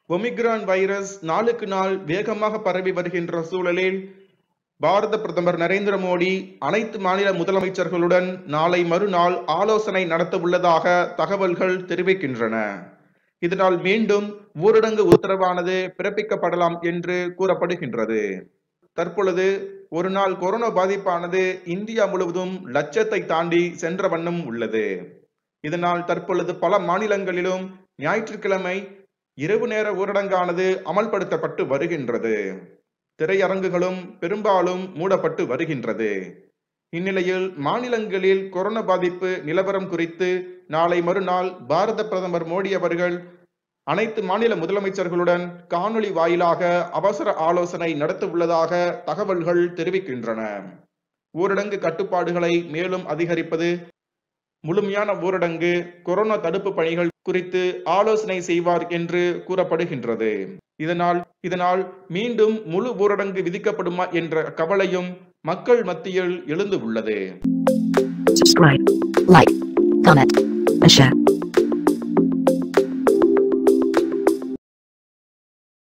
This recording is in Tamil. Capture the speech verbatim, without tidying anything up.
ஒமிக்ரான் வைரஸ் நாளுக்கு நாள் வேகமாக பரவி வருகின்ற சூழலில் பாரத பிரதமர் நரேந்திர மோடி அனைத்து மாநில முதலமைச்சர்களுடன் நாளை மறுநாள் ஆலோசனை நடத்த உள்ளதாக தகவல்கள் தெரிவிக்கின்றன. இதனால் மீண்டும் ஊரடங்கு உத்தரவானது பிறப்பிக்கப்படலாம் என்று கூறப்படுகின்றது. தற்பொழுது ஒரு நாள் கொரோனா பாதிப்பானது இந்தியா முழுவதும் லட்சத்தை தாண்டி சென்ற வண்ணம் உள்ளது. இதனால் தற்பொழுது பல மாநிலங்களிலும் ஞாயிற்றுக்கிழமை இரவு நேர ஊரடங்கானது அமல்படுத்தப்பட்டு வருகின்றது. திரையரங்குகளும் பெரும்பாலும் மூடப்பட்டு வருகின்றது. இந்நிலையில் மாநிலங்களில் கொரோனா பாதிப்பு நிலவரம் குறித்து நாளை மறுநாள் பாரத பிரதமர் மோடி அவர்கள் அனைத்து மாநில முதலமைச்சர்களுடன் காணொளி வாயிலாக அவசர ஆலோசனை நடத்த உள்ளதாக தகவல்கள் தெரிவிக்கின்றன. ஊரடங்கு கட்டுப்பாடுகளை மேலும் அதிகரிப்பது, முழுமையான ஊரடங்கு, கொரோனா தடுப்பு பணிகள் குறித்து ஆலோசனை செய்வார் என்று கூறப்படுகின்றது. இதனால் இதனால் மீண்டும் முழு ஊரடங்கு விதிக்கப்படுமா என்ற கவலையும் மக்கள் மத்தியில் எழுந்து உள்ளது. Subscribe, like, comment, and share.